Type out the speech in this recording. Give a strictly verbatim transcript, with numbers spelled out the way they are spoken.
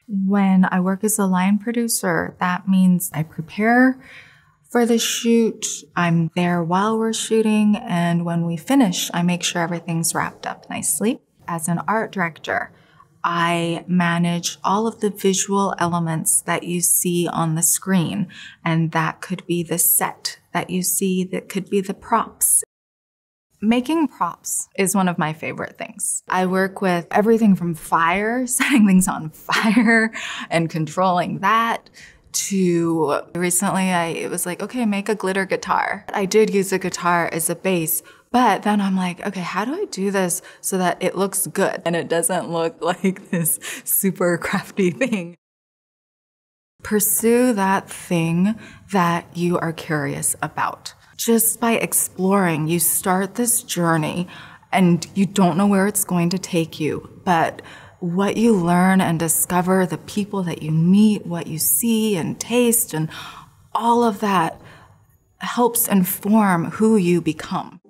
When I work as a line producer, that means I prepare for the shoot, I'm there while we're shooting, and when we finish, I make sure everything's wrapped up nicely. As an art director, I manage all of the visual elements that you see on the screen, and that could be the set that you see, that could be the props. Making props is one of my favorite things. I work with everything from fire, setting things on fire and controlling that, to recently I it was like, okay, make a glitter guitar. I did use a guitar as a base, but then I'm like, okay, how do I do this so that it looks good and it doesn't look like this super crafty thing? Pursue that thing that you are curious about. Just by exploring, you start this journey and you don't know where it's going to take you, but what you learn and discover, the people that you meet, what you see and taste, and all of that helps inform who you become.